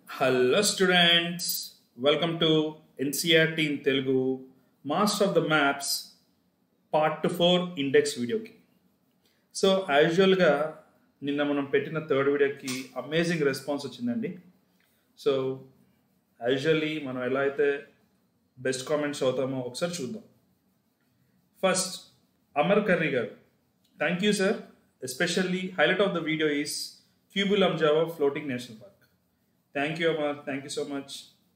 Hello students, welcome to NCRT in Telugu Master of the Maps Part 4 Index video ki. So usual ga నిన్న మనం పెట్టిన third వీడియోకి amazing response వచ్చిందండి. So usually మనం ఎలా అయితే బెస్ట్ కామెంట్స్ అవుతామో ఒకసారి చూద్దాం. ఫస్ట్ అమర్ కర్రీ గారు, thank you sir, especially highlight of the video is Keibul Lamjao floating national park. Thank you Amar, thank you so much.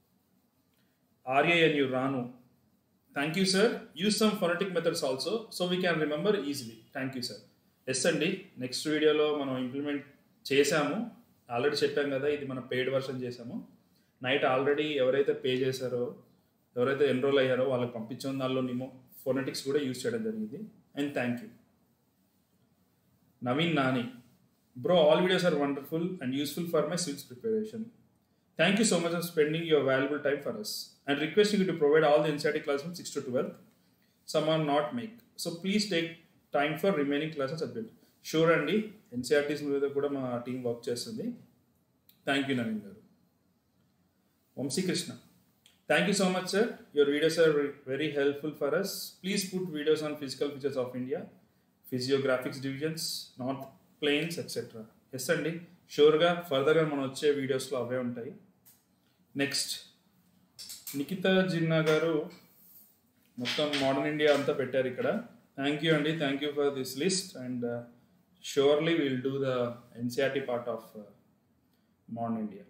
RANU Ranu, thank you sir, use some phonetic methods also so we can remember easily. Thank you sir. Yes అండి, next వీడియోలో మనం implement చేసాము. Already చెప్పాం కదా, ఇది మనం paid version చేసాము. Night already ఎవరైతే పే చేశారో, ఎవరైతే ఎన్రోల్ అయ్యారో వాళ్ళకి పంపించాము. దానిలో మేము ఫోనెటిక్స్ కూడా యూజ్ చేయడం జరిగింది. And thank you. Naveen Nani, bro all videos are wonderful and useful for my civils preparation. Thank you so much for spending your valuable time for us and requesting you to provide all the NCERT classes from 6 to 12. Some are not make. So please take time for remaining classes at bit. Sure అండి, NCERTs మీద కూడా మా team work చేస్తుంది. Thank you Naveen గారు. Vamsikrishna, thank you so much sir, your videos are very helpful for us. Please put videos on physical features of India, physiographics divisions, north plains etcetera. Yes అండి, షూర్గా ఫర్దర్గా మనం వచ్చే వీడియోస్లో అవే ఉంటాయి. నెక్స్ట్ నిఖిత జిన్నా గారు మొత్తం మోడర్న్ ఇండియా అంతా పెట్టారు ఇక్కడ. థ్యాంక్ యూ అండి, thank you for this list and surely will do the NCERT part of modern India.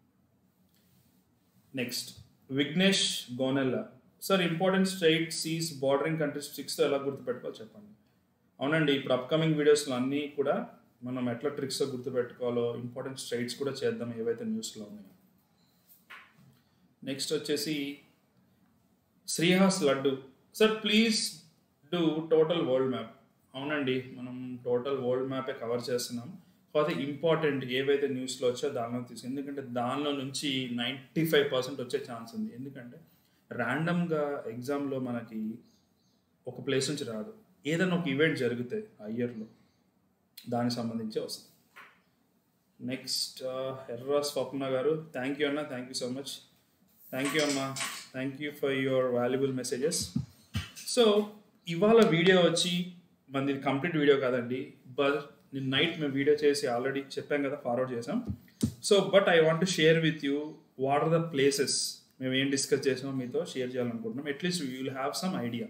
Next Vignesh Gonella, sir important state seas bordering countries ట్రిక్స్తో ఎలా గుర్తుపెట్టుకోవాలో చెప్పండి. అవునండి, ఇప్పుడు అప్కమింగ్ వీడియోస్లో అన్నీ కూడా మనం ఎట్లా ట్రిక్స్తో గుర్తుపెట్టుకోవాలో, ఇంపార్టెంట్ స్టేట్స్ కూడా చేద్దాం ఏవైతే న్యూస్లో ఉన్నాయో. నెక్స్ట్ వచ్చేసి Srihas Laddu, sir please do total world map. అవునండి, మనం టోటల్ వరల్డ్ మ్యాపే కవర్ చేస్తున్నాం. కాకపోతే ఇంపార్టెంట్ ఏవైతే న్యూస్లో వచ్చో దానిలో తీసుకు, ఎందుకంటే దానిలో నుంచి 95% వచ్చే ఛాన్స్ ఉంది. ఎందుకంటే ర్యాండమ్గా ఎగ్జామ్లో మనకి ఒక ప్లేస్ నుంచి రాదు, ఏదైనా ఒక ఈవెంట్ జరుగుతాయి ఆ ఇయర్లో, దానికి సంబంధించి వస్తుంది. నెక్స్ట్ ఎర్ర స్వప్న గారు, థ్యాంక్ యూ అన్న, thank you so much. Thank you అమ్మా, thank you for your valuable messages. So ఇవాళ వీడియో వచ్చి మనది కంప్లీట్ వీడియో కాదండి, బట్ నేను నైట్ మేము వీడియో చేసి ఆల్రెడీ చెప్పాం కదా, ఫార్వర్డ్ చేసాం. So but I want to share with you what are the places మేము ఏం డిస్కస్ చేసామో మీతో షేర్ చేయాలనుకుంటున్నాం. At least you will have some idea.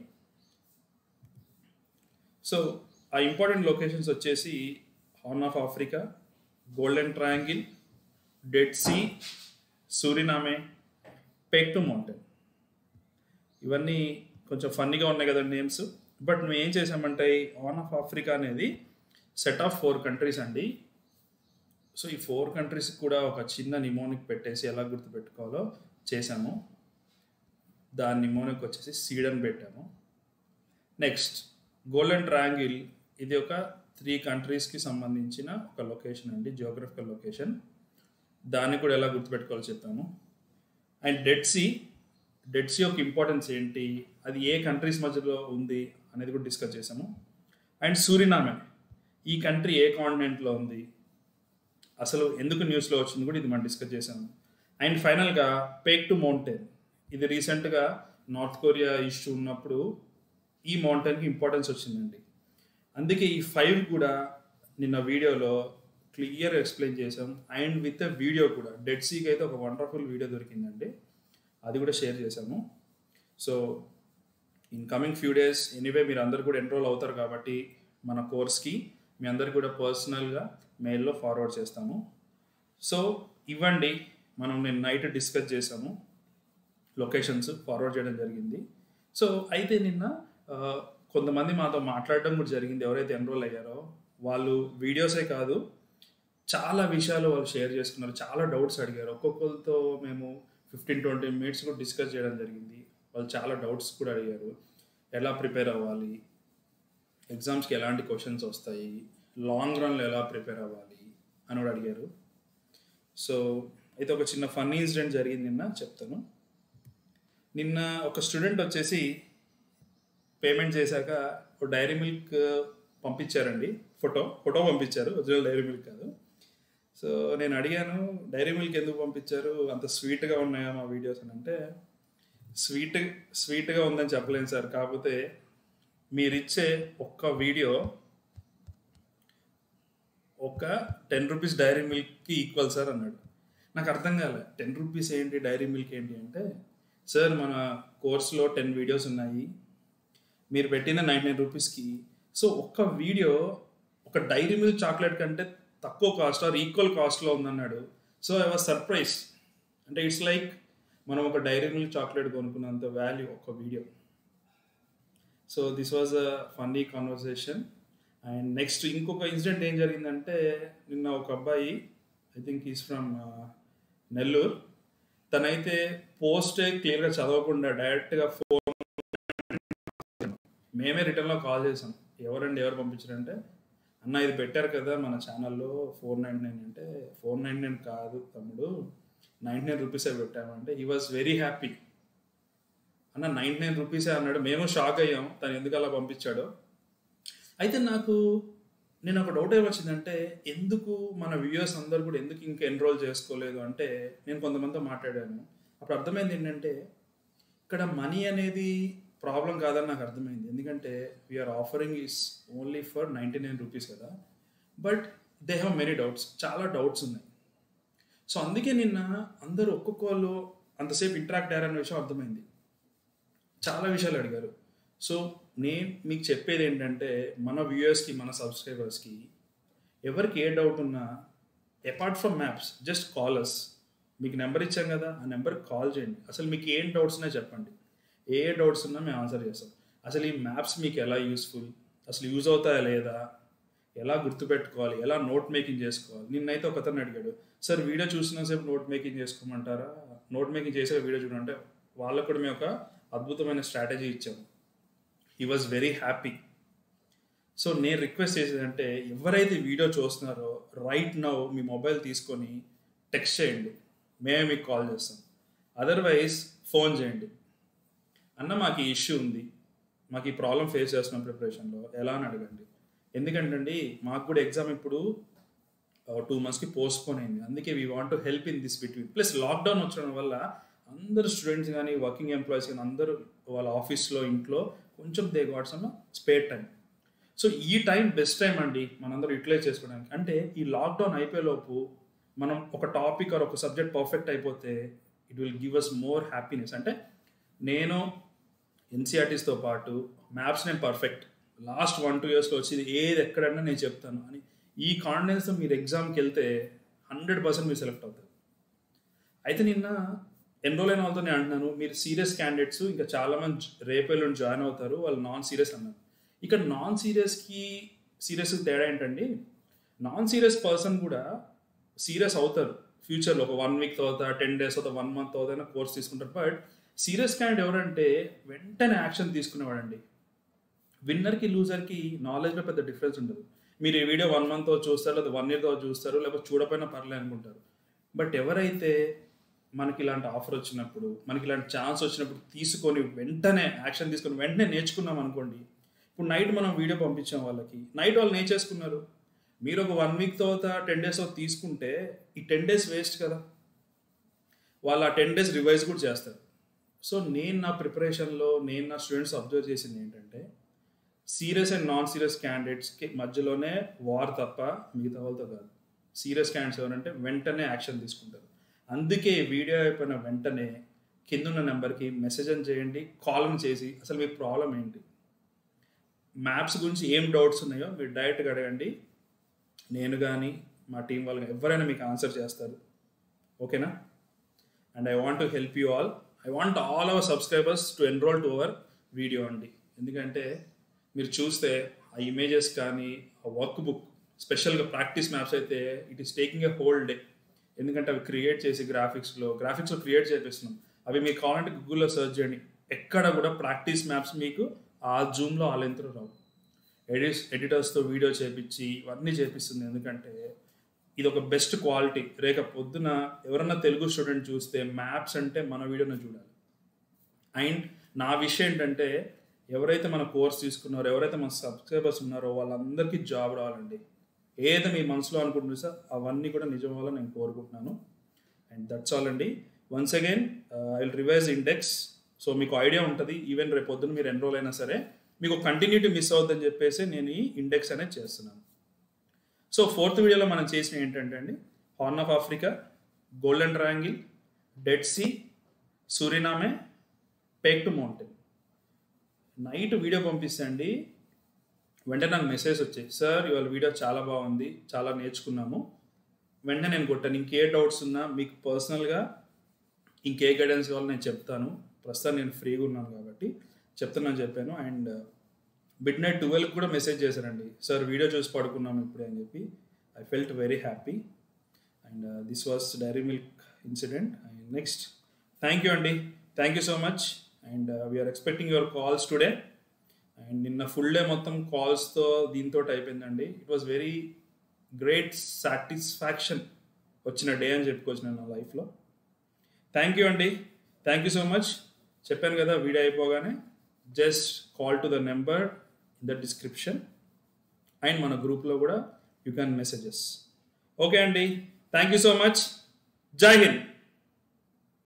So ఆ ఇంపార్టెంట్ లొకేషన్స్ వచ్చేసి horn of Africa, Golden Triangle, Dead Sea, Suriname, Paektu mountain. ఇవన్నీ కొంచెం ఫన్నీగా ఉన్నాయి కదా నేమ్స్, బట్ మేము ఏం చేసామంటే హార్న్ ఆఫ్ ఆఫ్రికా అనేది సెట్ ఆఫ్ 4 కంట్రీస్ అండి. సో ఈ 4 కంట్రీస్కి కూడా ఒక చిన్న నిమోనిక్ పెట్టేసి ఎలా గుర్తుపెట్టుకోవాలో చేసాము. దాని నిమోనిక్ వచ్చేసి సీడన్ పెట్టాము. నెక్స్ట్ గోల్డెన్ ట్రయాంగిల్, ఇది ఒక 3 కంట్రీస్కి సంబంధించిన ఒక లొకేషన్ అండి, జియోగ్రఫికల్ లొకేషన్. దాన్ని కూడా ఎలా గుర్తుపెట్టుకోవాలో చెప్పాము. అండ్ డెడ్ సీ యొక్క ఇంపార్టెన్స్ ఏంటి, అది ఏ కంట్రీస్ మధ్యలో ఉంది అనేది కూడా డిస్కస్ చేసాము. అండ్ సూరినామే, ఈ కంట్రీ ఏ కాంటినెంట్లో ఉంది, అసలు ఎందుకు న్యూస్లో వచ్చింది కూడా ఇది మనం డిస్కస్ చేసాము. అండ్ ఫైనల్గా పేక్టు మౌంటైన్, ఇది రీసెంట్గా నార్త్ కొరియా ఇష్యూ ఉన్నప్పుడు ఈ మౌంటైన్కి ఇంపార్టెన్స్ వచ్చిందండి. అందుకే ఈ 5 కూడా నిన్న వీడియోలో క్లియర్ ఎక్స్ప్లెయిన్ చేసాం. అండ్ విత్ వీడియో కూడా, డెడ్ సీకి అయితే ఒక వండర్ఫుల్ వీడియో దొరికిందండి, అది కూడా షేర్ చేసాము. So in coming few days anyway మీరు అందరు కూడా ఎన్రోల్ అవుతారు కాబట్టి మన కోర్స్కి మీ అందరికి కూడా పర్సనల్గా మెయిల్లో ఫార్వర్డ్ చేస్తాము. సో ఇవ్వండి, మనం నేను నైట్ డిస్కస్ చేసాము, లొకేషన్స్ ఫార్వర్డ్ చేయడం జరిగింది. సో అయితే నిన్న కొంతమంది మాతో మాట్లాడడం కూడా జరిగింది. ఎవరైతే ఎన్రోల్ అయ్యారో వాళ్ళు వీడియోసే కాదు, చాలా విషయాలు వాళ్ళు షేర్ చేసుకున్నారు, చాలా డౌట్స్ అడిగారు. ఒక్కొక్కరితో మేము 15-20 మినిట్స్ కూడా డిస్కస్ చేయడం జరిగింది. వాళ్ళు చాలా డౌట్స్ కూడా అడిగారు. ఎలా ప్రిపేర్ అవ్వాలి, ఎగ్జామ్స్కి ఎలాంటి క్వశ్చన్స్ వస్తాయి, లాంగ్ రన్లో ఎలా ప్రిపేర్ అవ్వాలి అని కూడా అడిగారు. సో అయితే ఒక చిన్న ఫన్నీ ఇన్సిడెంట్ జరిగింది నిన్న, చెప్తాను. నిన్న ఒక స్టూడెంట్ వచ్చేసి పేమెంట్ చేశాక ఒక డైరీ మిల్క్ పంపించారండి, ఫోటో పంపించారు, ఒరిజినల్ డైరీ మిల్క్ కాదు. సో నేను అడిగాను, డైరీ మిల్క్ ఎందుకు పంపించారు, అంత స్వీట్గా ఉన్నాయా మా వీడియోస్ అని అంటే, స్వీట్గా ఉందని చెప్పలేను సార్, కాకపోతే మీరిచ్చే ఒక్క వీడియో ఒక 10 రూపీస్ డైరీ మిల్క్కి ఈక్వల్ సార్ అన్నాడు. నాకు అర్థం కాలే, 10 రూపీస్ ఏంటి, డైరీ మిల్క్ ఏంటి అంటే, సార్ మన కోర్స్లో 10 వీడియోస్ ఉన్నాయి, మీరు పెట్టిన 99 రూపీస్కి, సో ఒక్క వీడియో ఒక డైరీ మిల్క్ చాక్లెట్ కంటే తక్కువ కాస్ట్ ఆర్ ఈక్వల్ కాస్ట్లో ఉందన్నాడు. So I was surprise. అంటే ఇట్స్ లైక్ మనం ఒక డైరీ మిల్క్ చాక్లెట్ కొనుక్కున్నంత వాల్యూ ఒక video. So this was a funny conversation. And next ఇంకొక ఇన్సిడెంట్ ఏం జరిగిందంటే, నిన్న ఒక అబ్బాయి, I think is from Nellore, తనైతే పోస్టే క్లియర్గా చదవకుండా డైరెక్ట్గా మేమే రిటర్న్లో కాల్ చేసాం, ఎవరు పంపించారంటే, అన్న ఇది పెట్టారు కదా మన ఛానల్లో 499 అంటే, 499 కాదు తమ్ముడు, 99 రూపీసే పెట్టామంటే, హీ వాజ్ వెరీ హ్యాపీ. అన్న 99 రూపీసే అన్నాడు. మేము షాక్ అయ్యాం తను ఎందుకు అలా పంపించాడో. అయితే నేను ఒక డౌట్ ఏమొచ్చిందంటే, ఎందుకు మన వ్యూయర్స్ అందరు కూడా ఎందుకు ఇంకా ఎన్రోల్ చేసుకోలేదు అంటే, నేను కొంతమందితో మాట్లాడాను. అప్పుడు అర్థమైంది ఏంటంటే, ఇక్కడ మనీ అనేది ప్రాబ్లం కాదని నాకు అర్థమైంది. ఎందుకంటే we're offering is only for 99 rupees కదా, but they have many doubts, చాలా డౌట్స్ ఉన్నాయి. సో అందుకే నిన్న అందరూ ఒక్కొక్కళ్ళు అంతసేపు ఇంటరాక్ట్ అయ్యారన్న విషయం అర్థమైంది. చాలా విషయాలు అడిగారు. సో నేను మీకు చెప్పేది ఏంటంటే, మన వ్యూయర్స్కి, మన సబ్స్క్రైబర్స్కి ఎవరికి ఏ డౌట్ ఉన్నా, apart from maps, just call us. మీకు నెంబర్ ఇచ్చాం కదా, ఆ నెంబర్కి కాల్ చేయండి. అసలు మీకు ఏం డౌట్స్ ఉన్నాయో చెప్పండి, ఏ డౌట్స్ ఉన్నా మేము ఆన్సర్ చేస్తాం. అసలు ఈ మ్యాప్స్ మీకు ఎలా యూస్ఫుల్, అసలు యూజ్ అవుతాయా లేదా, ఎలా గుర్తుపెట్టుకోవాలి, ఎలా నోట్ మేకింగ్ చేసుకోవాలి. నిన్నైతే ఒకతను అడిగాడు, సార్ వీడియో చూసిన సేపు నోట్ మేకింగ్ చేసుకోమంటారా, నోట్ మేకింగ్ చేసే వీడియో చూడంటే, వాళ్ళకు కూడా మేము ఒక అద్భుతమైన స్ట్రాటజీ ఇచ్చాము. He was very happy. So నేను రిక్వెస్ట్ చేసేదంటే, ఎవరైతే వీడియో చూస్తున్నారో రైట్ నౌ మీ మొబైల్ తీసుకొని టెక్స్ట్ చేయండి, మేమే మీకు కాల్ చేస్తాం. అదర్వైజ్ ఫోన్ చేయండి, అన్న మాకు ఈ ఇష్యూ ఉంది, మాకు ఈ ప్రాబ్లం ఫేస్ చేస్తున్నాం ప్రిపరేషన్లో, ఎలా అని అడగండి. ఎందుకంటే మాకు కూడా ఎగ్జామ్ ఇప్పుడు 2 monthsకి పోస్ట్పోన్ అయింది. అందుకే we want to help in this between. Plus lockdown వచ్చడం వల్ల అందరు స్టూడెంట్స్ కానీ, వర్కింగ్ ఎంప్లాయీస్ కానీ, అందరూ వాళ్ళ ఆఫీస్లో, ఇంట్లో కొంచెం they got some spare time. So ఈ టైం బెస్ట్ టైం అండి మనందరూ యూటిలైజ్ చేసుకోవడానికి. అంటే ఈ లాక్డౌన్ అయిపోయేలోపు మనం ఒక టాపిక్ ఆర్ ఒక సబ్జెక్ట్ పర్ఫెక్ట్ అయిపోతే it will give us more happiness. అంటే నేను ఎన్సీఆర్టీస్తో పాటు మ్యాథ్స్ నేను పర్ఫెక్ట్, లాస్ట్ 1-2 yearsలో వచ్చేది ఏది ఎక్కడన్నా నేను చెప్తాను అని ఈ కాన్ఫిడెన్స్తో మీరు ఎగ్జామ్కి వెళ్తే 100% మీరు సెలెక్ట్ అవుతారు. అయితే నిన్న ఎన్రోల్ అయిన వాళ్ళతో నేను అంటున్నాను, మీరు సీరియస్ క్యాండిడేట్స్ ఇంకా చాలామంది రేపేళ్ళు జాయిన్ అవుతారు, వాళ్ళు నాన్ సీరియస్ అన్నారు. ఇక్కడ నాన్ సీరియస్కి సీరియస్కి తేడా ఏంటండి, నాన్ సీరియస్ పర్సన్ కూడా సీరియస్ అవుతారు ఫ్యూచర్లో, ఒక 1 week తర్వాత, 10 days తర్వాత, 1 month అవుతాయినా కోర్స్ తీసుకుంటారు. బట్ సీరియస్ క్యాండిడేట్ ఎవరంటే వెంటనే యాక్షన్ తీసుకునేవాడండి. విన్నర్కి లూజర్కి నాలెడ్జ్లో పెద్ద డిఫరెన్స్ ఉండదు. మీరు ఈ వీడియో 1 month చూస్తారు, లేదా 1 year చూస్తారు, లేకపోతే చూడపోయినా పర్లే అనుకుంటారు. బట్ ఎవరైతే మనకి ఇలాంటి ఆఫర్ వచ్చినప్పుడు, మనకి ఇలాంటి ఛాన్స్ వచ్చినప్పుడు తీసుకొని వెంటనే యాక్షన్ తీసుకొని వెంటనే నేర్చుకున్నాం అనుకోండి. ఇప్పుడు నైట్ మనం వీడియో పంపించాం వాళ్ళకి, నైట్ వాళ్ళు నేర్చేసుకున్నారు. మీరు ఒక 1 week తర్వాత, 10 days తీసుకుంటే ఈ 10 days వేస్ట్ కదా, వాళ్ళు ఆ 10 days రివైజ్ కూడా చేస్తారు. సో నేను నా ప్రిపరేషన్లో, నేను నా స్టూడెంట్స్ అబ్జర్వ్ చేసింది ఏంటంటే, సీరియస్ అండ్ నాన్ సీరియస్ క్యాండిడేట్స్కి మధ్యలోనే వార్ తప్ప మిగతా వాళ్ళతో కాదు. సీరియస్ క్యాండిడేట్స్ ఎవరంటే వెంటనే యాక్షన్ తీసుకుంటారు. అందుకే వీడియో అయిపోయిన వెంటనే కిందున్న నెంబర్కి మెసేజ్ చేయండి, కాల్ చేసి అసలు మీ ప్రాబ్లం ఏంటి, మ్యాప్స్ గురించి ఏం డౌట్స్ ఉన్నాయో మీరు డైరెక్ట్గా అడగండి. నేను కానీ మా టీం వాళ్ళు ఎవరైనా మీకు ఆన్సర్ చేస్తారు. ఓకేనా? And I want to help you all. I want all our subscribers to enrol to our video అండి. ఎందుకంటే మీరు చూస్తే ఆ ఇమేజెస్ కానీ, ఆ వర్క్ బుక్, స్పెషల్గా ప్రాక్టీస్ మ్యాప్స్ అయితే it is taking a whole day. ఎందుకంటే అవి క్రియేట్ చేసి గ్రాఫిక్స్లో క్రియేట్ చేపిస్తున్నాం. అవి మీకు కావాలంటే గూగుల్లో సెర్చ్ చేయండి, ఎక్కడ కూడా ప్రాక్టీస్ మ్యాప్స్ మీకు ఆ జూమ్లో ఆ లెంత్లో రావు. ఎడిటర్స్తో వీడియో చేపించి ఇవన్నీ చేపిస్తుంది. ఎందుకంటే ఇది ఒక బెస్ట్ క్వాలిటీ. రేపు పొద్దున ఎవరన్నా తెలుగు స్టూడెంట్ చూస్తే మ్యాప్స్ అంటే మన వీడియోనే చూడాలి. అండ్ నా విషయం ఏంటంటే, ఎవరైతే మన కోర్స్ తీసుకున్నారో, ఎవరైతే మన సబ్స్క్రైబర్స్ ఉన్నారో వాళ్ళందరికీ జాబ్ రావాలండి. ఏదైతే మీ మనసులో అనుకుంటున్నారు సార్ అవన్నీ కూడా నిజం అవ్వాలని నేను కోరుకుంటున్నాను. అండ్ దట్స్ ఆల్ అండి. Once again I will revise index. So మీకు ఐడియా ఉంటుంది, ఈవెన్ రేపు పొద్దున్న మీరు ఎన్రోల్ అయినా సరే మీకు కంటిన్యూటీ మిస్ అవుతుందని చెప్పేసి నేను ఈ ఇండెక్స్ అనేది చేస్తున్నాను. సో 4th వీడియోలో మనం చేసిన ఏంటంటే అండి, Horn of Africa, Golden Triangle, Dead Sea, Suriname, Paektu mountain. Night video పంపిస్తే వెంటనే నాకు మెసేజ్ వచ్చాయి, సార్ ఇవాళ వీడియో చాలా బాగుంది, చాలా నేర్చుకున్నాము. వెంటనే నేను కొట్టాను, ఇంకే డౌట్స్ ఉన్నా మీకు పర్సనల్గా ఇంకే గైడెన్స్ కావాలో నేను చెప్తాను, ప్రస్తుతం నేను ఫ్రీగా ఉన్నాను కాబట్టి చెప్తున్నాను చెప్పాను. అండ్ మిడ్నైట్ 12 కూడా మెసేజ్ చేశారండి, సార్ వీడియో చూసి పడుకున్నాము ఇప్పుడే అని చెప్పి. I felt very happy. And this was Dairy Milk incident. And next thank you అండి, thank you so much. And we're expecting your calls today. And నిన్న ఫుల్ డే మొత్తం కాల్స్తో దీంతో అయిపోయిందండి. It was very great satisfaction వచ్చిన day అని చెప్పుకోవచ్చు నేను నా లైఫ్లో. థ్యాంక్ యూ అండి, థ్యాంక్ యూ సో మచ్. చెప్పాను కదా వీడియో అయిపోగానే just call to the number in the description and మన గ్రూప్లో కూడా యూ క్యాన్ మెసేజెస్. ఓకే అండి, thank you so much. Jai Hind.